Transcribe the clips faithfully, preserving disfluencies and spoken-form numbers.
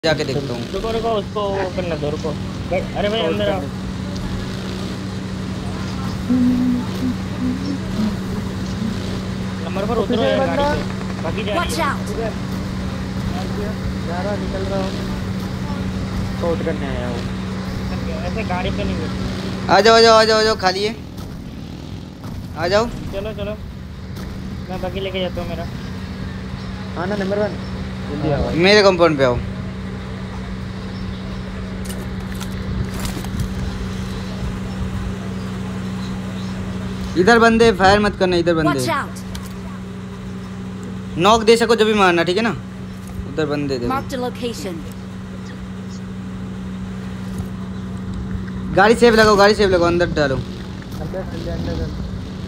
जाके देखता हूँ। रुको रुको उसको ओपन कर दो रुको। अरे भाई अंदर आओ। नंबर पर उतरो यार गाड़ी से। बाकी जा रही है। जा रहा निकल रहा हूँ। शॉट करने आया हूँ। ऐसे गाड़ी पे नहीं बैठ। आ जाओ आ जाओ आ जाओ आ जाओ खाली है। आ जाओ। चलो चलो मैं बाकी लेके जाता हूँ मेरा। हाँ ना नंबर वन जल्दी आओ। मेरे कंपाउंड पे आओ। इधर बंदे फायर मत करना। इधर बंदे नॉक दे सको जब भी मारना ठीक है ना। उधर बंदे दे। गाड़ी सेफ लगाओ गाड़ी सेफ लगाओ अंदर डालो। अंदर चल जा अंदर चल।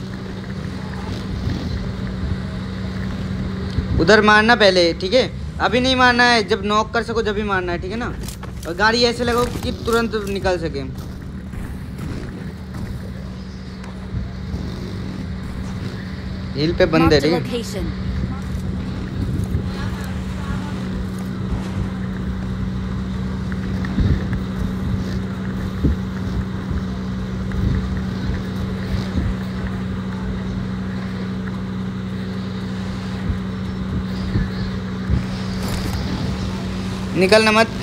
उधर मारना पहले ठीक है। अभी नहीं मारना है। जब नॉक कर सको जब भी मारना है ठीक है ना। और गाड़ी ऐसे लगाओ कि तुरंत निकल सके। हिल पे बंदे ठीक है। निकलना मत।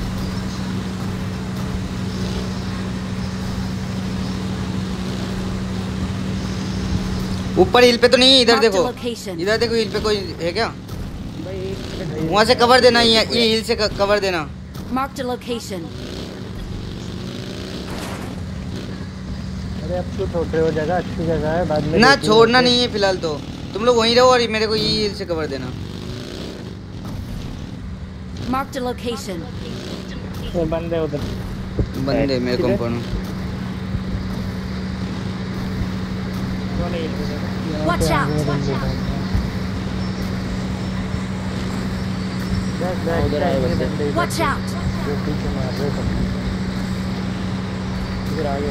ऊपर हिल पे तो नहीं है। इधर देखो इधर देखो हिल पे कोई है क्या। वहाँ से कवर देना। ये ये हिल से कवर देना। अरे अब क्यों छोड़ रहे हो। जगह अच्छी जगह है बाद में ना छोड़ना नहीं है फिलहाल तो। तुम लोग वहीं रहो और मेरे को ये हिल से कवर देना। Marked a location. ये बंदे उधर। बंदे मेरे कंपाउंड। Watch out. उधर आए बंदे। Watch out. जो पीछे मार रहे सब। इधर आ गए।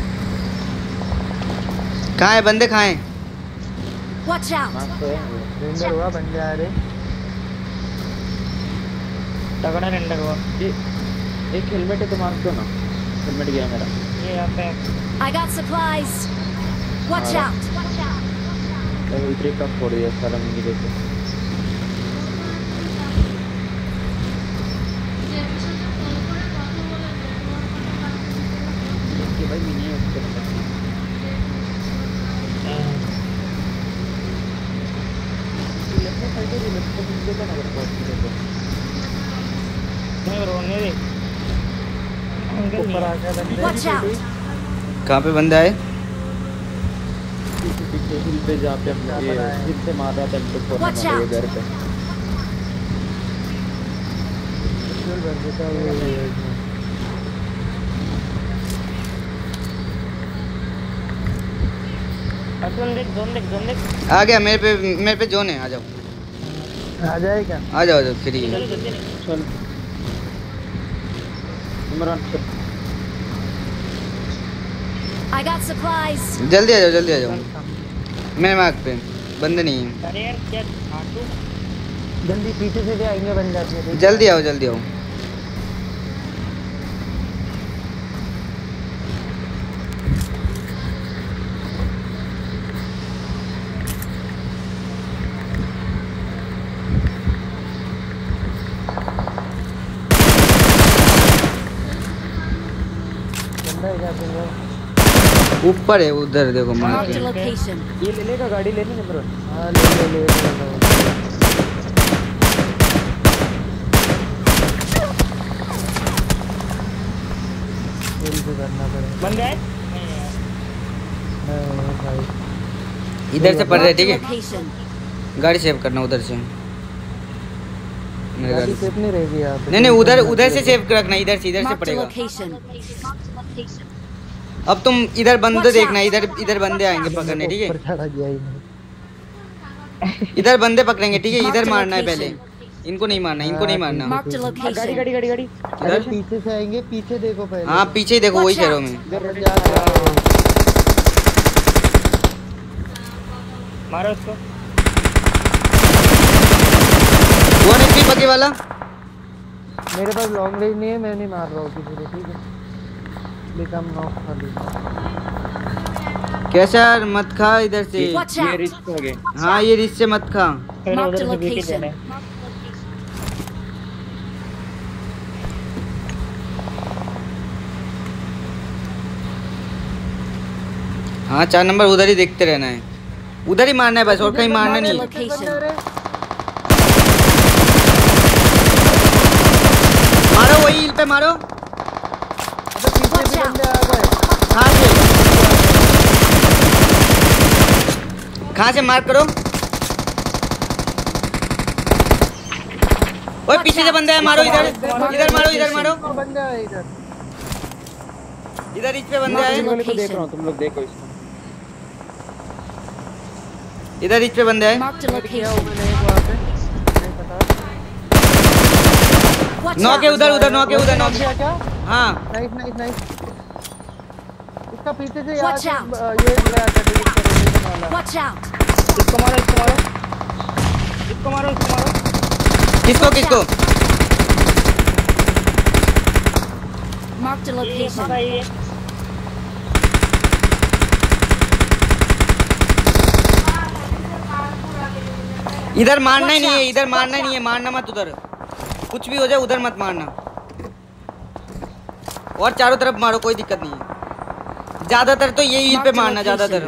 कहाँ है बंदे कहाँ हैं। Watch out. रेंडर हुआ बंदे आ रहे। तगड़ा रेंडर हुआ। एक हेलमेट है तो मार दो ना। हेलमेट गया मेरा। ये यहाँ पे। I got supplies. Watch out. मैं इधर का फोड़ दिया सारा मुझे देखो। ये भाई मिनी है उसके अंदर। लेफ्ट साइड है लेफ्ट साइड देखो ना अगर पहुंच देखो। नहीं रोने दे। ऊपर आ गया बंदे। Watch out. कहाँ पे बंदा है। पीछे हिल पे जहाँ पे हम ये हिल से मार रहा था इनको फोड़ने मारे घर पे। जोन देख जोन देख जोन देख। आ गया मेरे पे मेरे पे जोन है। आ जाओ आ जाए क्या। आ जाओ आ जाओ फ्री है। चल नंबर वन चल। I got supplies. जल्दी आ जाओ जल्दी आ जाओ। मेरे मार्क पे बंदे नहीं है। अरे यार क्या आटू। जल्दी पीछे से भी आएंगे बंदे अपने। जल्दी आओ जल्दी आओ। ऊपर है उधर देखो मार Marked a के। location. ये ले लेगा गाड़ी लेने नंबर वन। हाँ ले ले ले जल्दी करना पड़ेगा। बंदे आए। नहीं भाई इधर से पड़ रहे Marked a ठीक है। location. गाड़ी सेव करना उधर से। मेरे गाड़ी गाड़ी सेफ नहीं रहेगी यहाँ पे। नहीं नहीं उधर उधर से सेव रखना। इधर से इधर से Marked a पड़ेगा। location. अब तुम इधर बंदे देखना। इधर इधर बंदे आएंगे पकड़ने ठीक ऊपर है। चढ़ा गया ही नहीं। इधर बंदे पकड़ेंगे ठीक है। इधर मारना है पहले। इनको नहीं मारना इनको नहीं मारना। Marked a गाड़ी location. गाड़ी गाड़ी गाड़ी इधर पीछे से आएंगे। पीछे देखो पहले। हाँ पीछे ही देखो वही कह रहा हूँ मैं। इधर जा रहा है। मारो उसको। वन एचपी बगे वाला मेरे पास लॉन्ग रेंज नहीं है, मैं नहीं मार रहा हूँ किसी को, ठीक है? लेकिन हम नॉक कर ली। कैसा यार, मत खा इधर से। Watch ये out! रिस्क हो गए। हाँ ये रिस्क से मत खा। फिर Mark उधर the से भी location. जाना है। हाँ चार नंबर उधर ही देखते रहना है, उधर ही मारना है बस, और कहीं मारना नहीं है। Location. मारो वही हिल पे मारो। अबे पीछे Watch भी out. बंदे आ गए। कहाँ से कहाँ से मार करो। ओए पीछे से बंदे हैं, मारो इधर इधर मारो इधर मारो और बंदे आए इधर। इधर इस पे बंदे मैं आए, वाले को देख रहा हूँ, तुम लोग देखो इसको। इधर इस पे बंदे आए। Mark the क्या location. मैंने एक वहाँ पे नहीं पता। Watch नौ के out! उधर उधर नौ के उधर नौ के। क्या क्या? हाँ नाइस नाइस नाइस। इसका पीछे से Watch यार out. ये गया था डिलीट करने वाला। Watch out! इसको मारो इसको मारो इसको मारो इसको मारो। किसको किसको। Mark the ये location. पता ही है। इधर मारना ही नहीं है, इधर मारना ही नहीं है, मारना मत उधर, कुछ भी हो जाए उधर मत मारना, और चारों तरफ मारो, कोई दिक्कत नहीं है। ज्यादातर तो ये हिल पे मारना, ज्यादातर।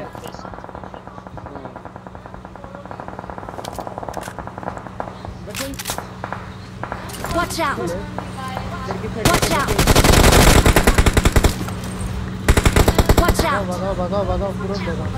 Watch out! Watch out! Watch out! भगाओ भगाओ भगाओ तुरंत भगाओ।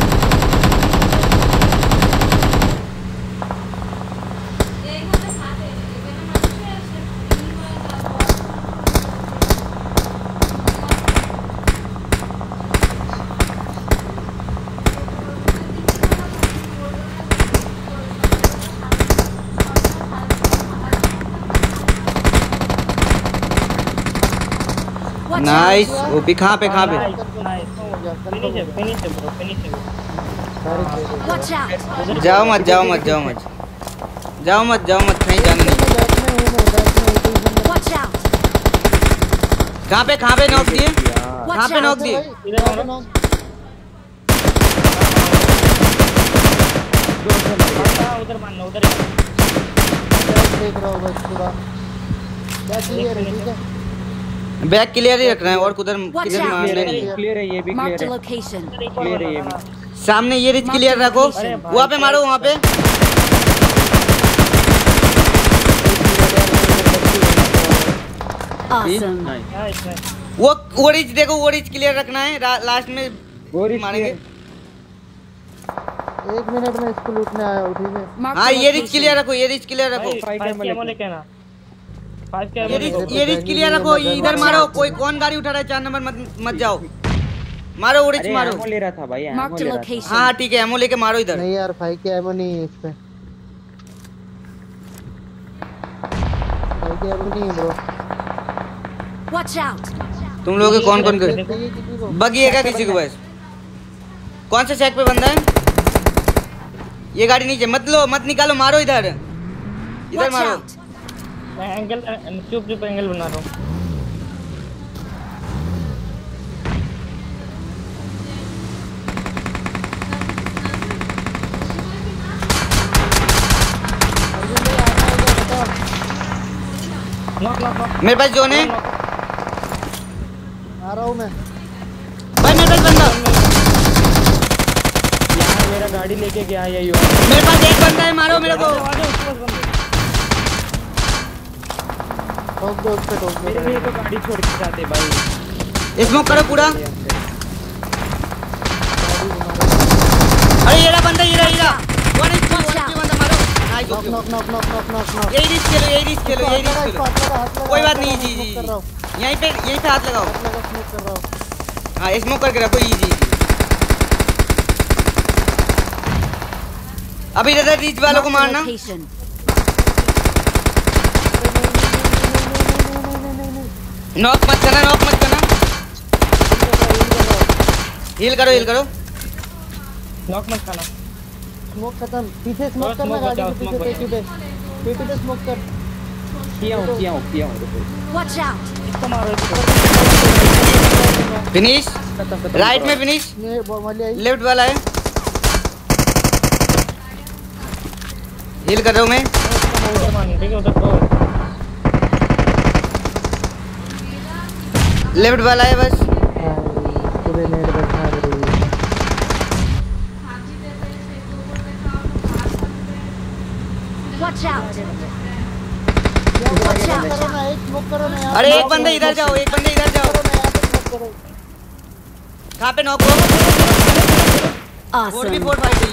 Watch out! नाइस। ओपी कहाँ पे कहाँ पे। नाइस नाइस फिनिश है फिनिश है ब्रो फिनिश है। Watch out! जाओ मत जाओ मत जाओ मत जाओ मत जाओ मत कहीं जाना नहीं। Watch out! कहाँ पे कहाँ पे नॉक दिए, कहाँ Watch पे नॉक out! दिए। इधर मारो। हाँ, उधर मारना उधर ही। देख रहा हूँ बस पूरा। क्या क्लियर है, ठीक है? बैक क्लियर ही रखना है, और कुदर Watch किधर out. मारना नहीं है। क्लियर है, ये भी Mark क्लियर the है। location. क्लियर है ये भी। सामने ये रिच क्लियर रखो, वहाँ पे मारो, वहाँ पे। Awesome. Nice nice. वो वो रिच देखो, वो रिच क्लियर रखना है, लास्ट में वो रिच मारेंगे। एक मिनट में इसको लूटने आया हूँ, ठीक है? Mark हाँ the ये रिच location. क्लियर रखो, ये रिच क्लियर रखो, भाई फाइव फाइव कैमो के एमो लेके। लेके ना फाइव के ये एमो रिच लेके। ये रिच क्लियर रखो, इधर मारो, कोई कौन गाड़ी उठा रहा है, चार नंबर मत मत जाओ, मारो वो रिच अरे मारो। एमो ले रहा था भाई, एमो Mark the ले रहा था। location. हाँ ठीक है, एमो लेके मारो इधर। नहीं यार, फाइव के एमो नहीं है इस पे। फाइव के एमो नहीं है ब्रो। Watch out! तुम लोग कौन कौन कर चाहिए किसी को? बगी है क्या किसी को बस। कौन से चेक पे बंदा है, ये गाड़ी नीचे मत लो, मत निकालो, मारो इधर, इधर Watch मारो। out! मैं एंगल चुप चुप एंगल बना रहा हूँ। Knock knock knock. मेरे पास जोन है आ रहा हूँ मैं। भाई, मेरे पास बंदा, यहाँ मेरा गाड़ी लेके गया है ये। मेरे पास एक बंदा है, मारो मेरे को। ठोक दो उस पे, ठोक दो। मेरे लिए तो गाड़ी छोड़ के जाते भाई। स्मोक करो पूरा। अरे ये रहा बंदा, ये रहा ये रहा वन एचपी वन एचपी बंदा, मारो। Nice, knock okay knock knock knock knock knock knock. यही रिस्क खेलो, यही रिस्क खेलो, यही रिस्क खेलो, हाथ लगा, हाथ लगा, कोई हाथ बात लगा, नहीं। जी स्मोक जी कर रहा हूँ, यहीं पे यहीं पे हाथ लगाओ। हाथ लगा, स्मोक कर रहा हूँ। हाँ स्मोक करके रखो, इजी। अभी इधर रीच वालों को Mark the मारना। location. नॉक मत करना, नॉक मत करना, हील करो, हील करो। नॉक मत करना। स्मोक खत्म। पीछे स्मोक और करना, smoke गाड़ी बचाओ, के पीछे, smoke पेटी पे पेटी पे स्मोक कर। किया हूँ किया हूँ किया हूँ रुको। Watch out! इसको मारो इसको। फिनिश खत्म खत्म राइट में फिनिश ये वो वाली आई लेफ्ट वाला है हील कर रहा हूँ मैं उधर मारना ठीक है उधर तो लेफ्ट वाला है बस पूरे नेट बैठा रही Watch out! Watch out! करो ना एक स्मोक करो ना यार अरे एक बंदे इधर जाओ एक बंदे इधर जाओ कहाँ पे नॉक हो four B Awesome! Four five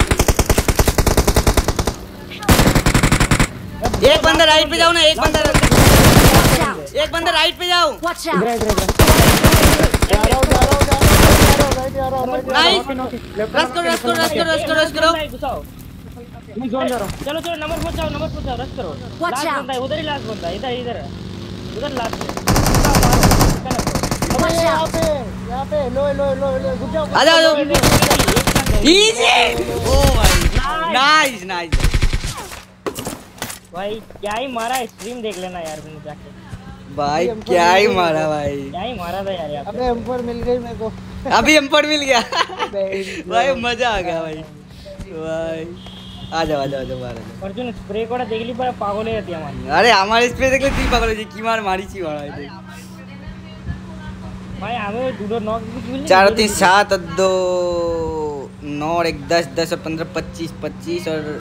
एक बंदा राइट पे जाओ ना एक बंदा Watch out! एक बंदा राइट पे जाओ Watch इधर out! इधर इधर जा रहा हूं जा रहा हूं जा रहा हूं राइट जा रहा हूं राइट नाइस लेफ्ट रश करो रश करो रश करो रश करो रश करो घुसाओ मैं जोन जा रहा हूँ। चलो चलो नंबर फोर जाओ नंबर फोर जाओ रश करो Watch लास्ट out. बंदा है उधर ही लास्ट बंदा है इधर इधर उधर लास्ट है Watch यहां out! पे यहां पे लो लो लो लो घुस जाओ आ जाओ इजी ओ भाई नाइस नाइस भाई क्या ही मारा स्ट्रीम देख लेना यार मैंने जाके भाई क्या ही मारा भाई क्या ही मारा था यार यहाँ पे। अबे एम फोर मिल गई मेरे को अभी एम्पर मिल गया भाई भाई मजा आ गया भाई भाई आ जाओ आ जाओ आ जाओ बाहर आ जाओ अर्जुन स्प्रे कोड़ा देखली पर पागल হয়ে যেতি আমার আরে আমার স্প্রে দেখলে তুই পাগল হয়ে যাবি কি মার মারিছি মারা দেখ भाई আমি ওই দুটো নক দিলি चार तीन सात और दो नौ और एक दस दस और पंद्रह पच्चीस पच्चीस और